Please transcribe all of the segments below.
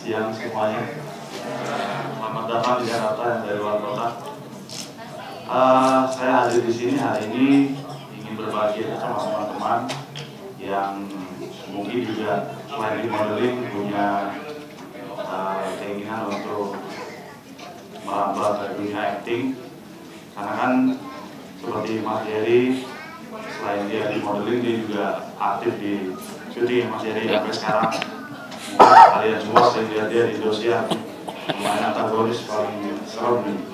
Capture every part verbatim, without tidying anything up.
siang semuanya. Selamat datang di Jakarta yang dari luar kota. Uh, saya hadir di sini hari ini ingin berbagi sama teman-teman yang mungkin juga selain di modeling punya uh, keinginan untuk merambah ke dunia acting. Karena kan seperti Mas Jerry, selain dia di modeling, dia juga aktif di syuting Mas Jerry sampai sekarang. Mungkin kalian semua sering lihat dia di Indosiar, pemain antagonis paling serem nih.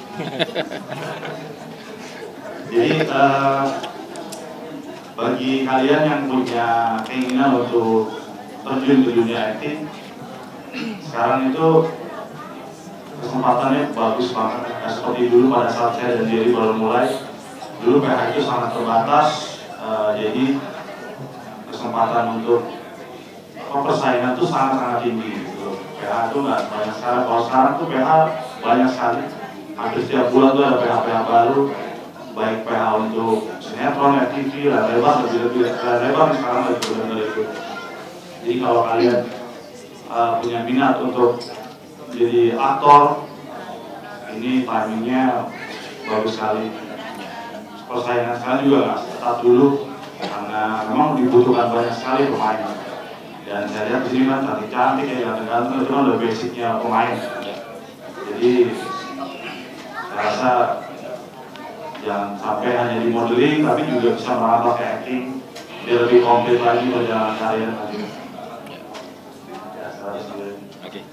Jadi uh, bagi kalian yang punya keinginan untuk terjun ke dunia acting, sekarang itu kesempatannya bagus banget. Nah, seperti dulu pada saat saya dan Jerry baru mulai, dulu P H itu sangat terbatas, uh, jadi kesempatan untuk persaingan itu sangat-sangat tinggi gitu. P H itu nggak banyak sekali. Kalau sekarang tuh P H banyak sekali. Hampir setiap bulan tuh ada P H-P H baru, baik P H untuk sinetron, T V, layar lebar, lebih-lebih layar lebar sekarang lagi benar itu. Jadi kalau kalian uh, punya minat untuk jadi aktor, ini timingnya bagus sekali. Persaingan sekarang juga nggak ketat dulu, karena memang dibutuhkan banyak sekali pemain. Dan saya lihat di sini kan cantik-cantik, kayak ganteng-ganteng, itu kan udah basicnya pemain. Jadi saya rasa jangan sampai hanya di modeling, tapi juga bisa merambah ke acting, biar lebih komplit lagi perjalanan karir nanti. Ya, saya rasa Oke. Okay.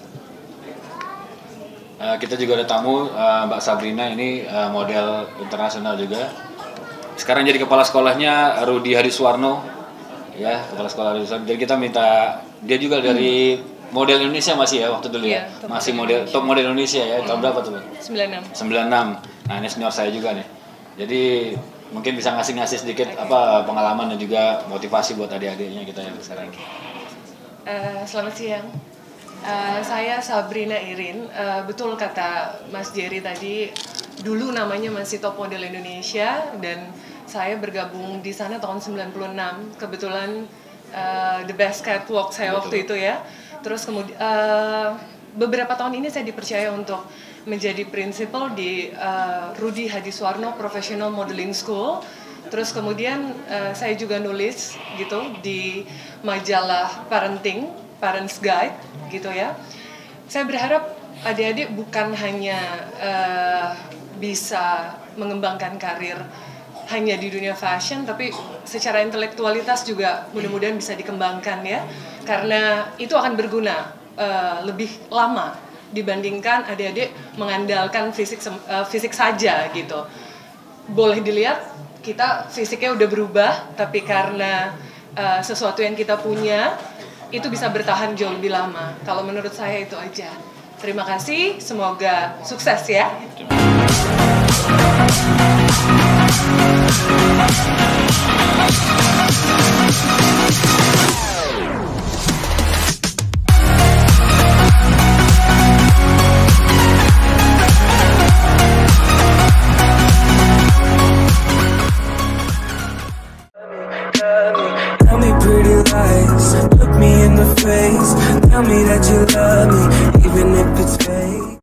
Uh, kita juga ada tamu, uh, Mbak Sabrina, ini uh, model internasional juga. Sekarang jadi kepala sekolahnya Rudi Hadiswarno, ya, kepala sekolah Hadiswarno. Jadi kita minta, dia juga dari model Indonesia masih ya waktu dulu ya, ya masih model top model Indonesia ya. Tahun berapa tuh? sembilan puluh enam. sembilan puluh enam. Nah ini senior saya juga nih. Jadi mungkin bisa ngasih-ngasih sedikit okay. apa pengalaman dan juga motivasi buat adik-adiknya kita yang sekarang. Uh, selamat siang. Uh, saya Sabrina Irin, uh, betul kata Mas Jerry tadi, dulu namanya masih Top Model Indonesia dan saya bergabung di sana tahun sembilan puluh enam, kebetulan uh, The Best Catwalk saya betul. Waktu itu ya. Terus kemudian uh, beberapa tahun ini saya dipercaya untuk menjadi prinsipal di uh, Rudi Hadiswarno Professional Modeling School. Terus kemudian uh, saya juga nulis gitu di majalah parenting, Parents Guide gitu ya. Saya berharap adik-adik bukan hanya uh, bisa mengembangkan karir hanya di dunia fashion, tapi secara intelektualitas juga mudah-mudahan bisa dikembangkan ya. Karena itu akan berguna uh, lebih lama dibandingkan adik-adik mengandalkan fisik uh, fisik saja gitu. Boleh dilihat kita fisiknya udah berubah, tapi karena uh, sesuatu yang kita punya itu bisa bertahan jauh lebih lama. Kalau menurut saya itu aja. Terima kasih, semoga sukses ya. Tell me pretty lies, look me in the face, tell me that you love me, even if it's fake.